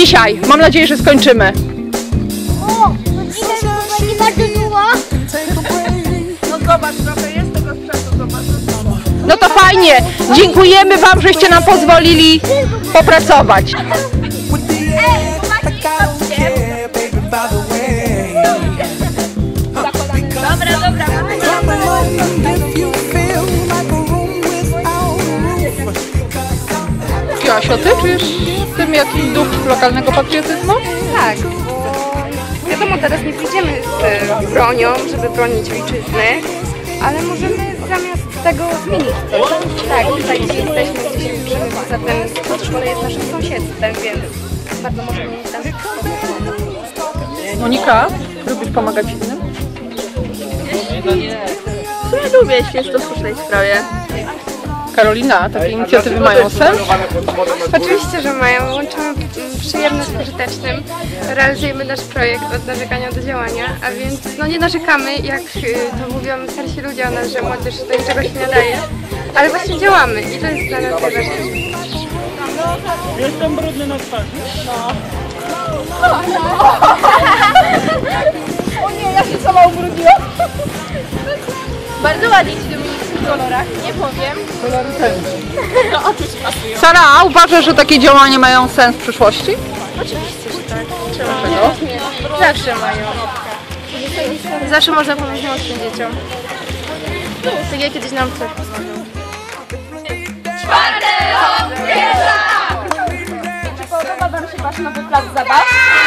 dzisiaj. Mam nadzieję, że skończymy. O, nie bardzo długo. No zobacz, trochę jest tego sprzętu, zobacz. No to fajnie. Dziękujemy Wam, żeście nam pozwolili popracować. Joasiu, ty czujesz w tym jakiś duch lokalnego patriotyzmu? Tak, bo wiadomo, teraz nie pójdziemy z bronią, żeby bronić ojczyzny, ale możemy zamiast tego zmienić coś. Tak, tutaj gdzie jesteśmy, gdzie się uczymy, poza tym przedszkole jest naszym sąsiedztwem, więc bardzo możemy mieć tam Monika, lubisz pomagać innym? W sumie lubię świetnie w słusznej sprawie. Karolina, takie inicjatywy mają sens? Oczywiście, że mają. Łączymy przyjemne z pożytecznym. Realizujemy nasz projekt od narzekania do działania, a więc no nie narzekamy, jak to mówią starsi ludzie o nas, że młodzież do niczego się nie nadaje, ale właśnie działamy i to jest dla nas najważniejsze. Jestem brudny na twarzy. O nie, ja się sama ubrudziłam. Bardzo ładnie ci Dominik w tych kolorach, nie powiem. Sara, uważasz, że takie działania mają sens w przyszłości? Oczywiście, że tak. Dlaczego? Zawsze mają. Zawsze można pomóc młodszym dzieciom. Tak jak kiedyś nam ktoś pomagał. Czy podoba Wam się Wasz nowy plac zabaw?